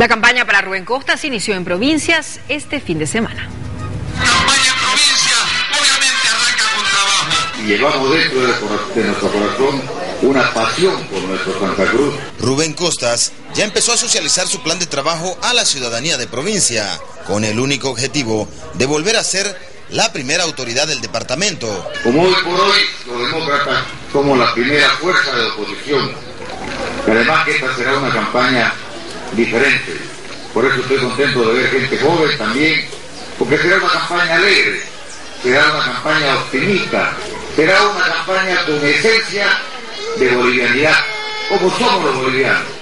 La campaña para Rubén Costas se inició en provincias este fin de semana. Campaña en provincia, obviamente arranca con trabajo. Y llevamos dentro de nuestro corazón una pasión por nuestro Santa Cruz. Rubén Costas ya empezó a socializar su plan de trabajo a la ciudadanía de provincia, con el único objetivo de volver a ser la primera autoridad del departamento. Como hoy por hoy, los demócratas somos la primera fuerza de oposición. Y además que esta será una campaña diferente. Por eso estoy contento de ver gente joven también, porque será una campaña alegre, será una campaña optimista, será una campaña con esencia de bolivianidad, como somos los bolivianos.